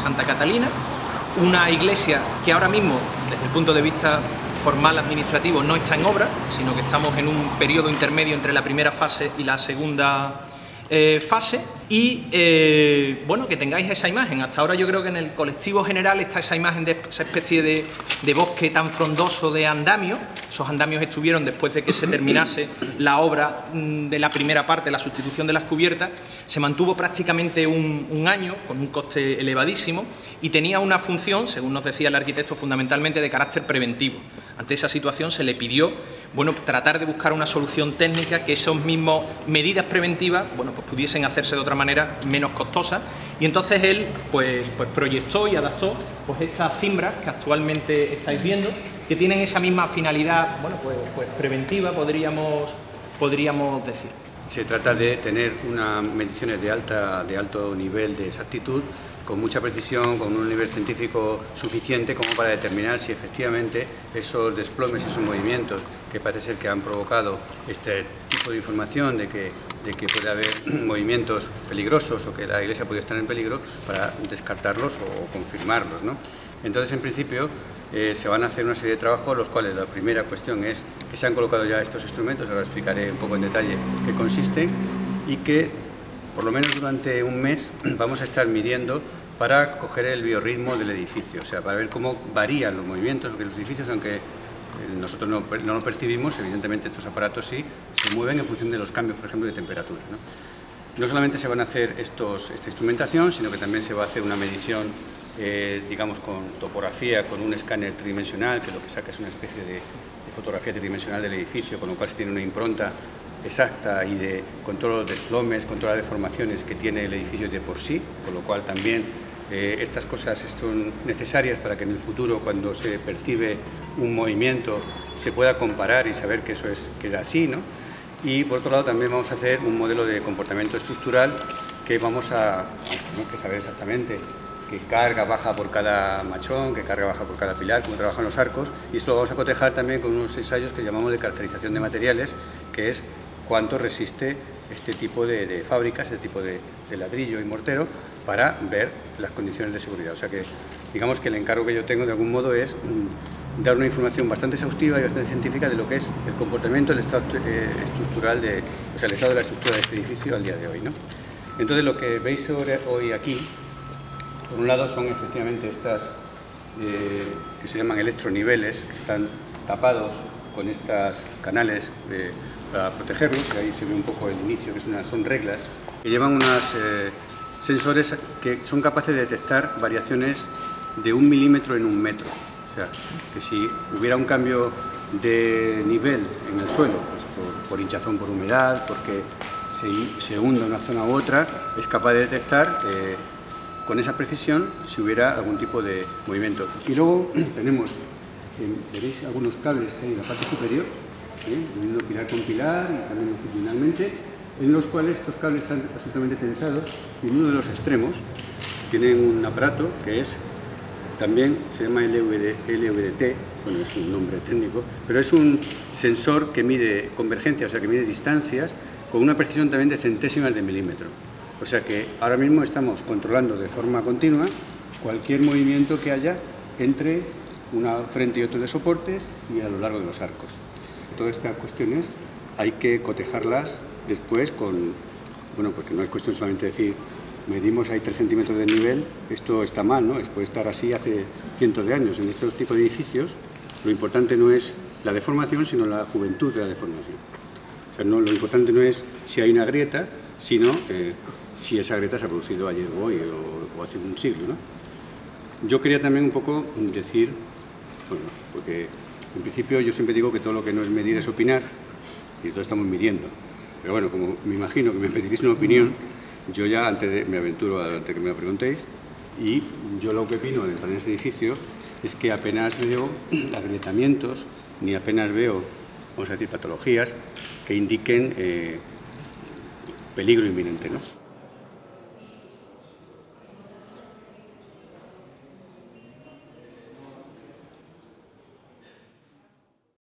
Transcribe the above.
Santa Catalina, una iglesia que ahora mismo, desde el punto de vista formal administrativo, no está en obra, sino que estamos en un periodo intermedio entre la primera fase y la segunda fase. Y bueno, que tengáis esa imagen. Hasta ahora yo creo que en el colectivo general está esa imagen de esa especie de bosque tan frondoso de andamios. Esos andamios estuvieron después de que se terminase la obra de la primera parte, la sustitución de las cubiertas. Se mantuvo prácticamente un año con un coste elevadísimo y tenía una función, según nos decía el arquitecto, fundamentalmente de carácter preventivo. Ante esa situación se le pidió, bueno, tratar de buscar una solución técnica que esas mismas medidas preventivas, bueno, pues pudiesen hacerse de otra manera menos costosas, y entonces él pues proyectó y adaptó pues estas cimbras que actualmente estáis viendo, que tienen esa misma finalidad, bueno, pues preventiva, podríamos decir. Se trata de tener unas mediciones de alto nivel de exactitud, con mucha precisión, con un nivel científico suficiente como para determinar si efectivamente esos desplomes, esos movimientos que parece ser que han provocado este tipo de información de que puede haber movimientos peligrosos o que la iglesia puede estar en peligro, para descartarlos o confirmarlos, ¿no? Entonces, en principio, se van a hacer una serie de trabajos, los cuales la primera cuestión es que se han colocado ya estos instrumentos, ahora explicaré un poco en detalle qué consisten, y que por lo menos durante un mes vamos a estar midiendo para coger el biorritmo del edificio, o sea, para ver cómo varían los movimientos, porque los edificios, aunque nosotros no lo percibimos, evidentemente estos aparatos sí se mueven en función de los cambios, por ejemplo, de temperatura, ¿no? No solamente se van a hacer esta instrumentación, sino que también se va a hacer una medición, digamos, con topografía, con un escáner tridimensional, que lo que saca es una especie de fotografía tridimensional del edificio, con lo cual se tiene una impronta exacta y de control de los desplomes, control de deformaciones que tiene el edificio de por sí, con lo cual también estas cosas son necesarias para que en el futuro, cuando se percibe un movimiento, se pueda comparar y saber que eso queda así, ¿no? Y por otro lado también vamos a hacer un modelo de comportamiento estructural que tenemos que saber exactamente qué carga baja por cada machón, qué carga baja por cada pilar, cómo trabajan los arcos, y eso lo vamos a cotejar también con unos ensayos que llamamos de caracterización de materiales, que es cuánto resiste este tipo de fábricas, este tipo de ladrillo y mortero, para ver las condiciones de seguridad. O sea que, digamos que el encargo que yo tengo de algún modo es dar una información bastante exhaustiva y bastante científica de lo que es el comportamiento, el estado estructural, o sea, el estado de la estructura de este edificio al día de hoy, ¿no? Entonces, lo que veis hoy aquí, por un lado, son efectivamente estas que se llaman electroniveles, que están tapados con estos canales para protegerlos, y ahí se ve un poco el inicio, que son reglas, que llevan unos sensores que son capaces de detectar variaciones de 1 milímetro en 1 metro. O sea, que si hubiera un cambio de nivel en el suelo, pues por hinchazón, por humedad, porque se hunda una zona u otra, es capaz de detectar con esa precisión si hubiera algún tipo de movimiento. Y luego tenemos, veréis algunos cables que hay en la parte superior, uniendo pilar con pilar y también longitudinalmente, en los cuales estos cables están absolutamente censados, y en uno de los extremos tienen un aparato que también se llama LVDT, bueno, es un nombre técnico, pero es un sensor que mide convergencia, o sea, que mide distancias, con una precisión también de centésimas de milímetro. O sea que ahora mismo estamos controlando de forma continua cualquier movimiento que haya entre una frente y otro de soportes y a lo largo de los arcos. Todas estas cuestiones hay que cotejarlas después porque no es cuestión solamente de decir, medimos ahí 3 centímetros de nivel, esto está mal, ¿no? Puede estar así hace cientos de años. En estos tipos de edificios lo importante no es la deformación, sino la juventud de la deformación. O sea, lo importante no es si hay una grieta, sino si esa grieta se ha producido ayer o hoy o hace un siglo, ¿no? Yo quería también un poco decir, bueno, porque en principio yo siempre digo que todo lo que no es medir es opinar, y entonces estamos midiendo. Pero bueno, como me imagino que me pediréis una opinión, yo ya me aventuro antes que me lo preguntéis, y yo lo que opino en este edificio es que apenas veo agrietamientos, ni apenas veo, vamos a decir, patologías que indiquen peligro inminente, ¿no?